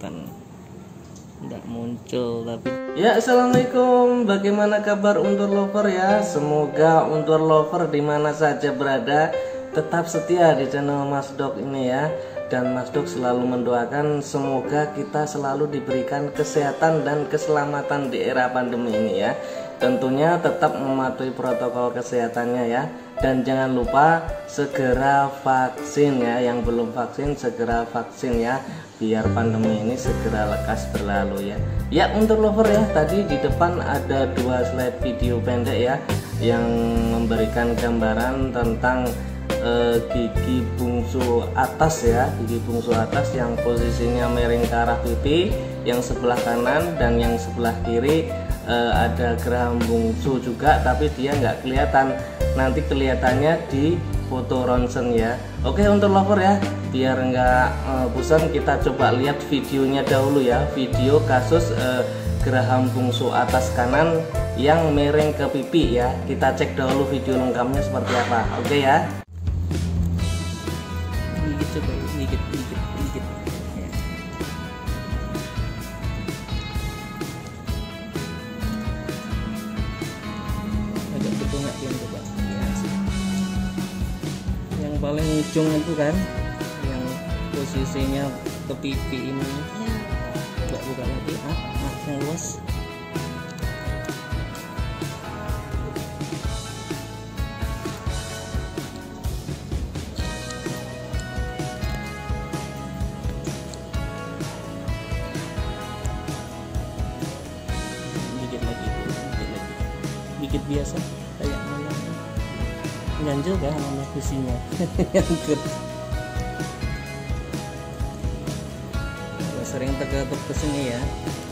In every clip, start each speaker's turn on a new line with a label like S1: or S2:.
S1: kan tidak muncul tapi.
S2: Ya, assalamualaikum. Bagaimana kabar Untur Lover ya? Semoga Untur Lover dimana saja berada tetap setia di channel Mas Dok ini ya. Dan Mas Dok selalu mendoakan semoga kita selalu diberikan kesehatan dan keselamatan di era pandemi ini ya. Tentunya tetap mematuhi protokol kesehatannya ya. Dan jangan lupa segera vaksin ya. Yang belum vaksin segera vaksin ya, biar pandemi ini segera lekas berlalu ya. Ya, Untur Lover ya, tadi di depan ada 2 slide video pendek ya yang memberikan gambaran tentang gigi bungsu atas ya, gigi bungsu atas yang posisinya miring ke arah pipi, yang sebelah kanan dan yang sebelah kiri ada geraham bungsu juga, tapi dia nggak kelihatan, nanti kelihatannya di foto ronsen ya. Oke Untur Lover ya, biar nggak bosan kita coba lihat videonya dahulu ya, video kasus geraham bungsu atas kanan yang miring ke pipi ya. Kita cek dahulu video lengkapnya seperti apa. Oke ya.
S1: Coba dikit ya. Agak betul nggak yang coba ya, yang paling ujung itu kan yang posisinya ke pipi ini, coba buka lagi yang luas. Dikit biasa kayak mana nganjel kan sama kusinya. Sering tegak ke sini ya.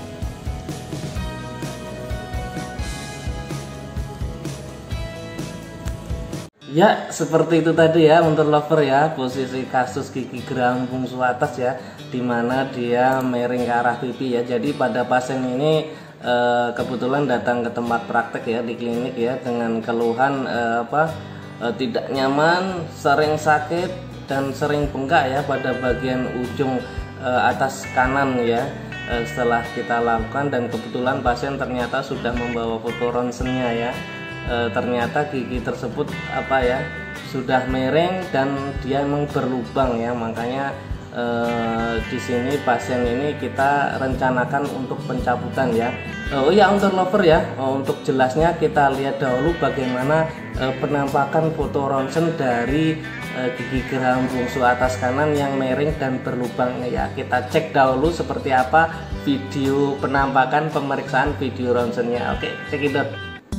S2: Ya, seperti itu tadi ya Untur Lover ya, posisi kasus gigi geraham bungsu atas ya, dimana dia miring ke arah pipi ya. Jadi pada pasien ini kebetulan datang ke tempat praktek ya di klinik ya dengan keluhan tidak nyaman, sering sakit dan sering bengkak ya pada bagian ujung atas kanan ya. Setelah kita lakukan dan kebetulan pasien ternyata sudah membawa foto ronsennya ya. Ternyata gigi tersebut sudah miring dan dia memang berlubang ya, makanya di sini pasien ini kita rencanakan untuk pencabutan ya. Oh ya Untur Lover ya, untuk jelasnya kita lihat dahulu bagaimana penampakan foto ronsen dari gigi geraham bungsu atas kanan yang miring dan berlubang ya. Kita cek dahulu seperti apa video penampakan pemeriksaan video ronsennya. Oke, cekidot.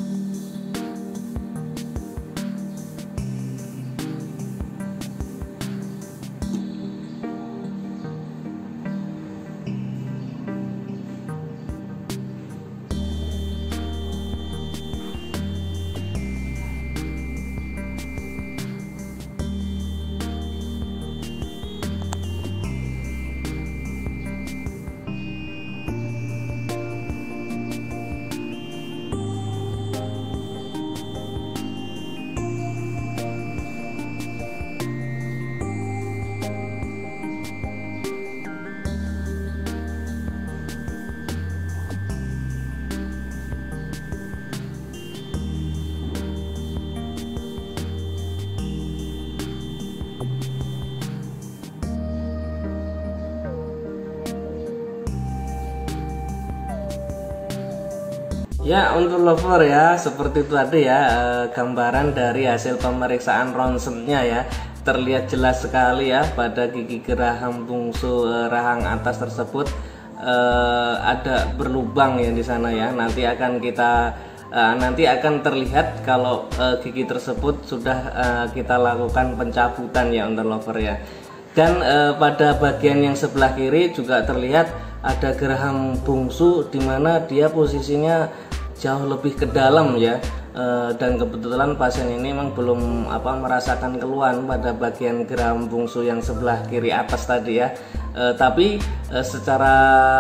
S2: Ya Untur Lover ya, seperti itu tadi ya gambaran dari hasil pemeriksaan ronsennya ya. Terlihat jelas sekali ya pada gigi geraham bungsu rahang atas tersebut ada berlubang ya di sana ya. Nanti akan terlihat kalau gigi tersebut sudah kita lakukan pencabutan ya Untur Lover ya. Dan pada bagian yang sebelah kiri juga terlihat ada geraham bungsu di mana dia posisinya jauh lebih ke dalam ya. Dan kebetulan pasien ini memang belum merasakan keluhan pada bagian geraham bungsu yang sebelah kiri atas tadi ya. Tapi secara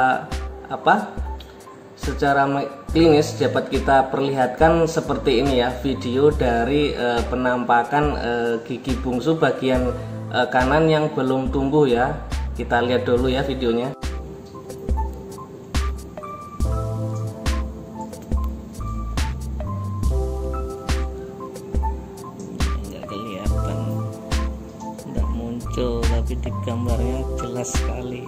S2: klinis dapat kita perlihatkan seperti ini ya video dari penampakan gigi bungsu bagian kanan yang belum tumbuh ya. Kita lihat dulu ya videonya.
S1: muncul, tapi di gambarnya jelas sekali.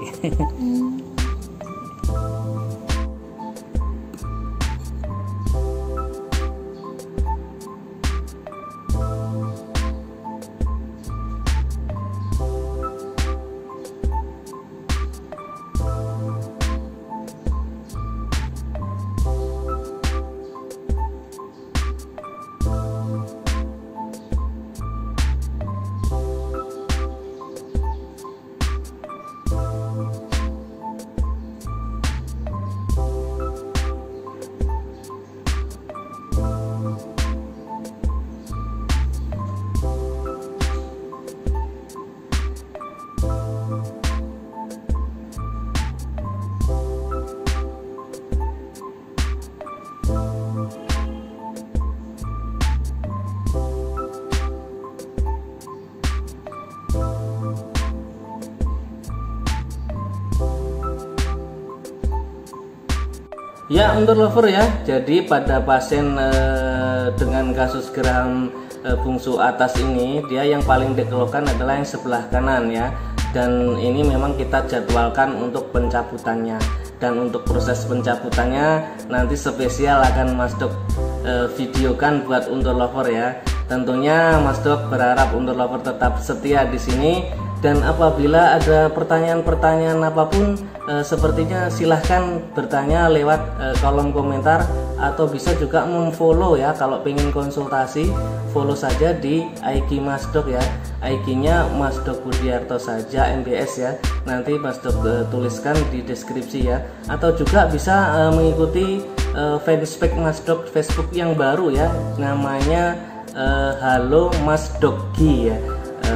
S2: Ya, untuk lover ya, jadi pada pasien dengan kasus geram bungsu atas ini, dia yang paling dikeluhkan adalah yang sebelah kanan ya. Dan ini memang kita jadwalkan untuk pencabutannya. Dan untuk proses pencabutannya nanti spesial akan Mas Dok videokan buat untuk lover ya. Tentunya Mas Dok berharap untuk lover tetap setia di sini. Dan apabila ada pertanyaan-pertanyaan apapun, sepertinya silahkan bertanya lewat kolom komentar, atau bisa juga memfollow ya. Kalau pengen konsultasi, follow saja di IG Mas Dok ya. IG-nya Mas Dok Budiarto saja, MBS ya. Nanti Mas Dok tuliskan di deskripsi ya. Atau juga bisa mengikuti fanspage Mas Dok Facebook yang baru ya. Namanya Halo Mas Dogi ya.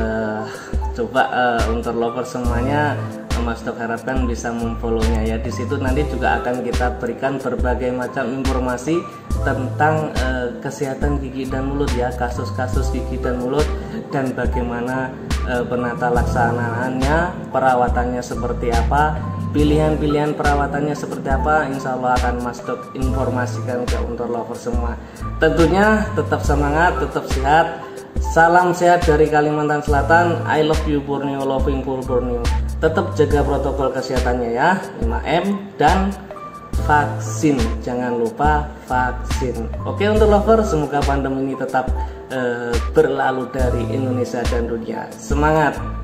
S2: Coba untuk lover semuanya, Mas Dok harapkan bisa memfollownya ya. Di situ nanti juga akan kita berikan berbagai macam informasi tentang kesehatan gigi dan mulut ya, kasus-kasus gigi dan mulut, dan bagaimana penata laksanaannya, perawatannya seperti apa, pilihan-pilihan perawatannya seperti apa. Insya Allah akan Mas Dok informasikan ke untuk lover semua. Tentunya tetap semangat, tetap sehat. Salam sehat dari Kalimantan Selatan. I love you Borneo, loving full Borneo. Tetap jaga protokol kesehatannya ya, 5M dan vaksin. Jangan lupa vaksin. Oke untuk lover, semoga pandemi ini tetap berlalu dari Indonesia dan dunia. Semangat.